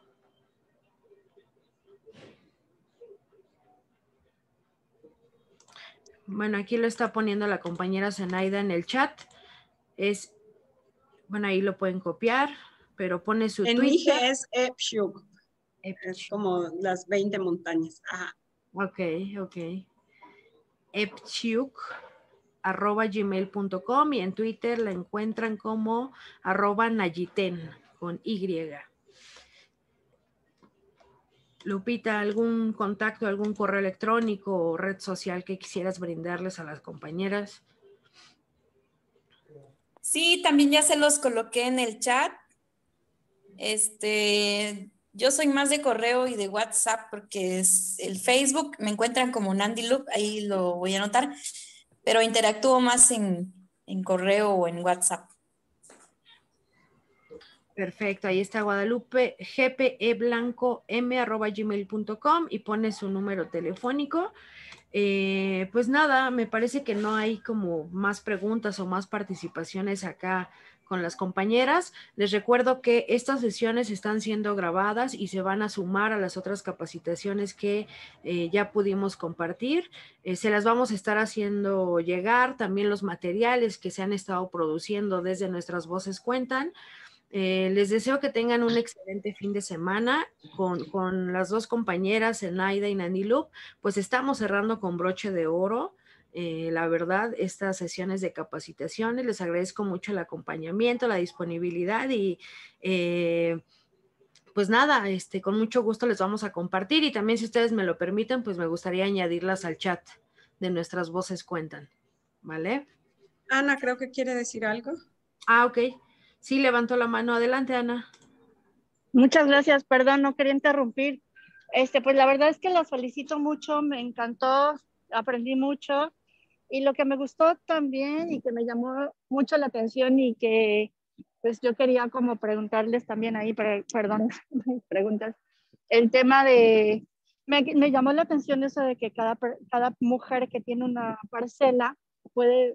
Bueno, aquí lo está poniendo la compañera Zenaida en el chat. Es, bueno, ahí lo pueden copiar, pero pone su en Twitter. Mije es Epshuk. Es como las veinte montañas. Ajá. Ok, ok. Epchuk arroba gmail punto com y en Twitter la encuentran como arroba Nayiten con Y. Lupita, ¿algún contacto, algún correo electrónico o red social que quisieras brindarles a las compañeras? Sí, también ya se los coloqué en el chat. Este, yo soy más de correo y de WhatsApp porque es el Facebook, me encuentran como Nandy Loop, ahí lo voy a anotar, pero interactúo más en, en correo o en WhatsApp. Perfecto, ahí está Guadalupe, gpeblancom arroba gmail punto com y pone su número telefónico. Eh, pues nada, me parece que no hay como más preguntas o más participaciones acá con las compañeras. Les recuerdo que estas sesiones están siendo grabadas y se van a sumar a las otras capacitaciones que eh, ya pudimos compartir. Eh, se las vamos a estar haciendo llegar, también los materiales que se han estado produciendo desde Nuestras Voces Cuentan. Eh, les deseo que tengan un excelente fin de semana con, con las dos compañeras, Zenaida y Nandilup. Pues estamos cerrando con broche de oro. Eh, la verdad, estas sesiones de capacitaciones, les agradezco mucho el acompañamiento, la disponibilidad y eh, pues nada, este, con mucho gusto les vamos a compartir y también si ustedes me lo permiten, pues me gustaría añadirlas al chat de Nuestras Voces Cuentan, ¿vale? Ana, creo que quiere decir algo. Ah, ok. Sí, levantó la mano. Adelante, Ana. Muchas gracias, perdón, no quería interrumpir. Este, pues la verdad es que las felicito mucho, me encantó, aprendí mucho y lo que me gustó también y que me llamó mucho la atención y que pues yo quería como preguntarles también ahí, perdón, preguntas, el tema de, me, me llamó la atención eso de que cada, cada mujer que tiene una parcela puede,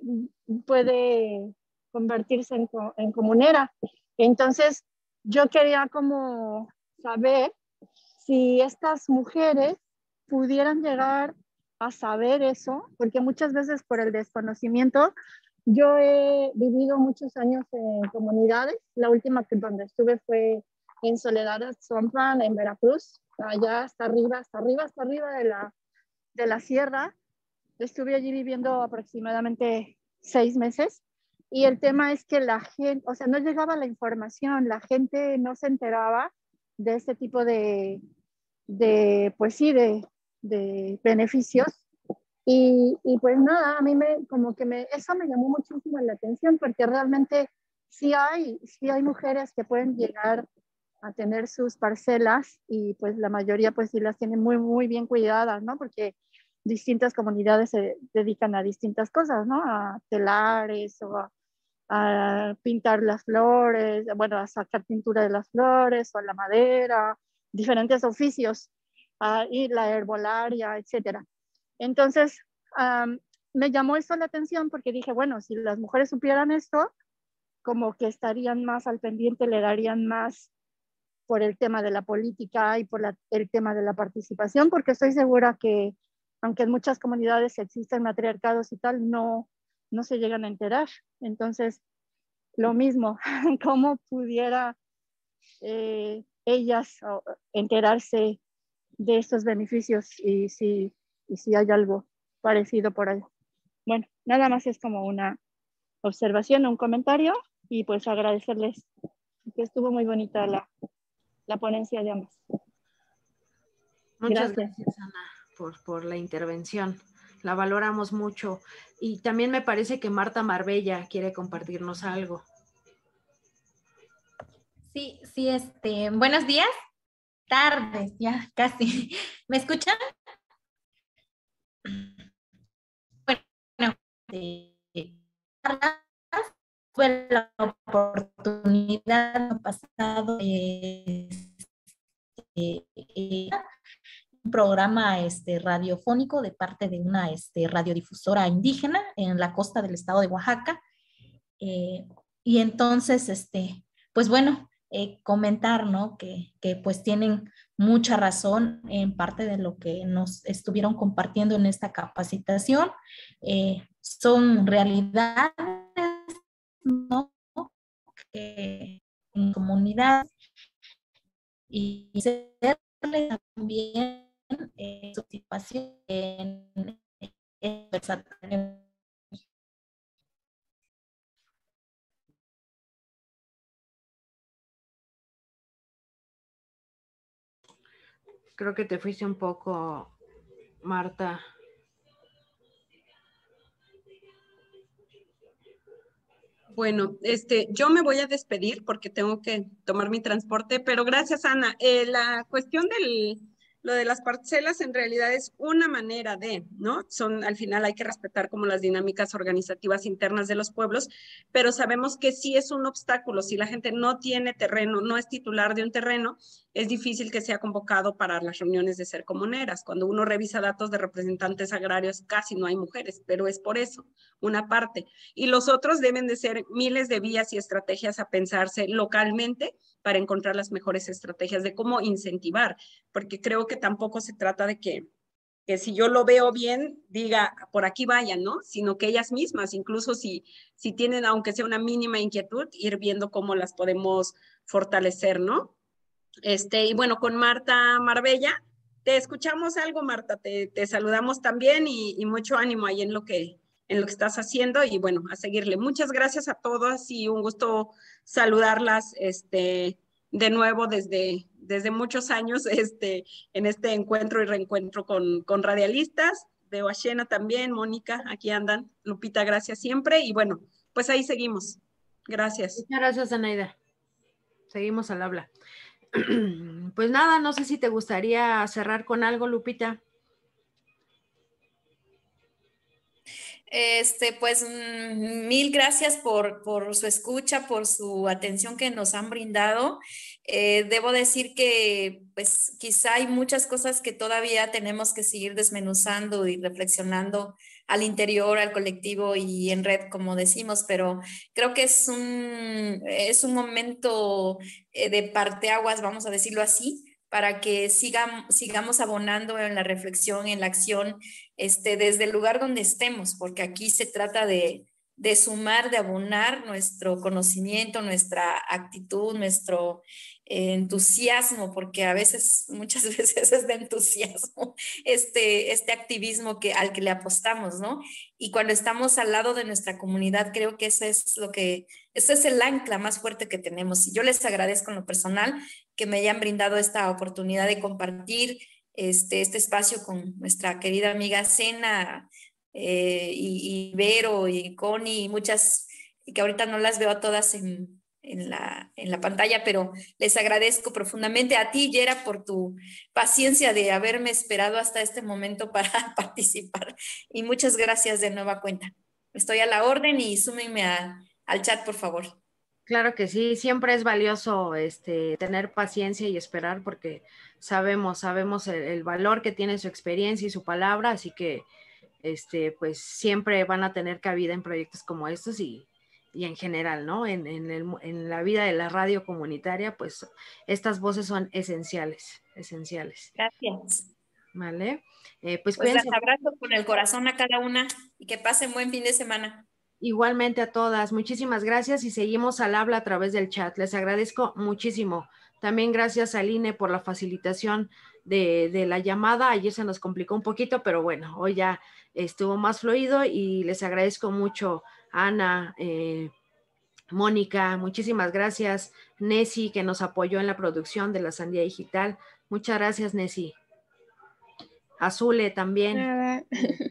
puede convertirse en, en comunera. Entonces, yo quería como saber si estas mujeres pudieran llegar a saber eso, porque muchas veces por el desconocimiento, yo he vivido muchos años en comunidades, la última que donde estuve fue en Soledad Zomplan, en Veracruz, allá hasta arriba, hasta arriba, hasta arriba de la, de la sierra. Estuve allí viviendo aproximadamente seis meses y el tema es que la gente, o sea, no llegaba la información, la gente no se enteraba de este tipo de, de pues sí, de, de beneficios. Y, y pues nada, a mí me, como que me, eso me llamó muchísimo la atención porque realmente sí hay, sí hay mujeres que pueden llegar a tener sus parcelas y pues la mayoría pues sí las tienen muy, muy bien cuidadas, ¿no? Porque distintas comunidades se dedican a distintas cosas, ¿no? A telares o a, a pintar las flores, bueno, a sacar pintura de las flores o a la madera, diferentes oficios, uh, y la herbolaria, etcétera. Entonces, um, me llamó esto la atención porque dije, bueno, si las mujeres supieran esto, como que estarían más al pendiente, le darían más por el tema de la política y por la, el tema de la participación, porque estoy segura que, aunque en muchas comunidades existen matriarcados y tal, no, no se llegan a enterar. Entonces, lo mismo, ¿cómo pudiera eh, ellas enterarse de estos beneficios y si, y si hay algo parecido por ahí? Bueno, nada más es como una observación, un comentario y pues agradecerles que estuvo muy bonita la, la ponencia de ambas. Muchas gracias, gracias Ana, por, por la intervención. La valoramos mucho. Y también me parece que Marta Marbella quiere compartirnos algo. Sí, sí, este, buenos días, tardes, ya casi. ¿Me escuchan? Bueno, eh, fue la oportunidad pasado de eh, eh, un programa este, radiofónico de parte de una este, radiodifusora indígena en la costa del estado de Oaxaca. Eh, y entonces, este, pues bueno, eh, comentar, ¿no? Que, que pues tienen mucha razón en parte de lo que nos estuvieron compartiendo en esta capacitación. Eh, son realidades, ¿no? Que en comunidad y serle también eh, su participación en, en Creo que te fuiste un poco, Marta. Bueno, este, yo me voy a despedir porque tengo que tomar mi transporte, pero gracias, Ana. Eh, la cuestión del, lo de las parcelas en realidad es una manera de, ¿no? Son, al final hay que respetar como las dinámicas organizativas internas de los pueblos, pero sabemos que sí es un obstáculo. Si la gente no tiene terreno, no es titular de un terreno, es difícil que sea convocado para las reuniones de ser comuneras. Cuando uno revisa datos de representantes agrarios, casi no hay mujeres, pero es por eso, una parte. Y los otros deben de ser miles de vías y estrategias a pensarse localmente para encontrar las mejores estrategias de cómo incentivar, porque creo que tampoco se trata de que, que si yo lo veo bien, diga, por aquí vayan, ¿no? Sino que ellas mismas, incluso si, si tienen, aunque sea una mínima inquietud, ir viendo cómo las podemos fortalecer, ¿no? Este, y bueno, con Marta Marbella, te escuchamos algo, Marta, te, te saludamos también y, y mucho ánimo ahí en lo que en lo que estás haciendo y bueno, a seguirle. Muchas gracias a todas y un gusto saludarlas este, de nuevo desde, desde desde muchos años este, en este encuentro y reencuentro con, con radialistas. Veo a Xena también, Mónica, aquí andan. Lupita, gracias siempre. Y bueno, pues ahí seguimos. Gracias. Muchas gracias, Anaida. Seguimos al habla. Pues nada, no sé si te gustaría cerrar con algo, Lupita. Este, pues mm, mil gracias por, por su escucha, por su atención que nos han brindado. Eh, debo decir que pues quizá hay muchas cosas que todavía tenemos que seguir desmenuzando y reflexionando al interior, al colectivo y en red, como decimos, pero creo que es un, es un momento eh, de parteaguas, vamos a decirlo así, para que sigan, sigamos abonando en la reflexión, en la acción, este, desde el lugar donde estemos, porque aquí se trata de, de sumar, de abonar nuestro conocimiento, nuestra actitud, nuestro eh, entusiasmo, porque a veces, muchas veces es de entusiasmo, este, este activismo que, al que le apostamos, ¿no? Y cuando estamos al lado de nuestra comunidad, creo que ese es lo que, ese es el ancla más fuerte que tenemos. Y yo les agradezco en lo personal que me hayan brindado esta oportunidad de compartir este, este espacio con nuestra querida amiga Xena eh, y, y Vero y Connie y muchas, que ahorita no las veo a todas en, en, la, en la pantalla, pero les agradezco profundamente a ti, Yera, por tu paciencia de haberme esperado hasta este momento para participar. Y muchas gracias de nueva cuenta. Estoy a la orden y súmenme a, al chat, por favor. Claro que sí, siempre es valioso este, tener paciencia y esperar porque sabemos, sabemos el, el valor que tiene su experiencia y su palabra, así que este, pues siempre van a tener cabida en proyectos como estos y, y en general, ¿no? En, en, el, en la vida de la radio comunitaria, pues estas voces son esenciales, esenciales. Gracias. ¿Vale? Eh, pues Pues cuídense. las abrazo con el corazón a cada una y que pasen buen fin de semana. Igualmente a todas, muchísimas gracias y seguimos al habla a través del chat. Les agradezco muchísimo. También gracias a Line por la facilitación de, de la llamada. Ayer se nos complicó un poquito, pero bueno, hoy ya estuvo más fluido y les agradezco mucho, Ana, eh, Mónica, muchísimas gracias. Nessie, que nos apoyó en la producción de la Sandía Digital. Muchas gracias, Nessie. Azule también. Nada.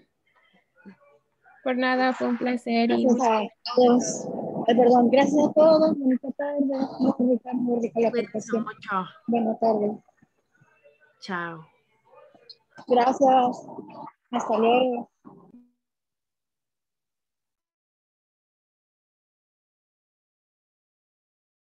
Por nada, fue un placer. Y Gracias a todos. Eh, perdón, gracias a todos. Bonita tarde. Muy rica, muy rica la Cuídense presentación. mucho. Buenas tardes. Chao. Gracias. Hasta luego.